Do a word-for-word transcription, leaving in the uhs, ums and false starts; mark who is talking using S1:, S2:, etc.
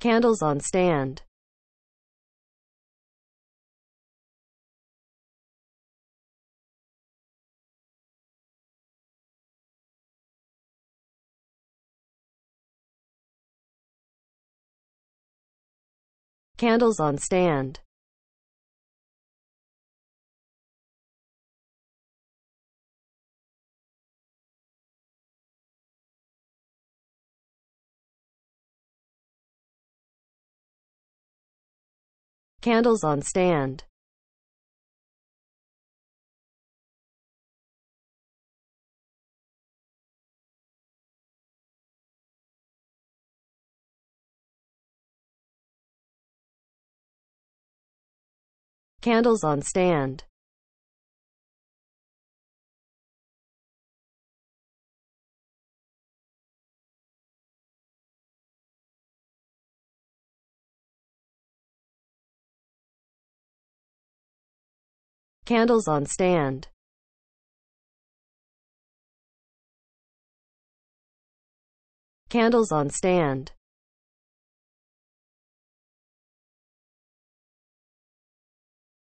S1: Candles on stand. Candles on stand. Candles on stand. Candles on stand. Candles on stand. Candles on stand.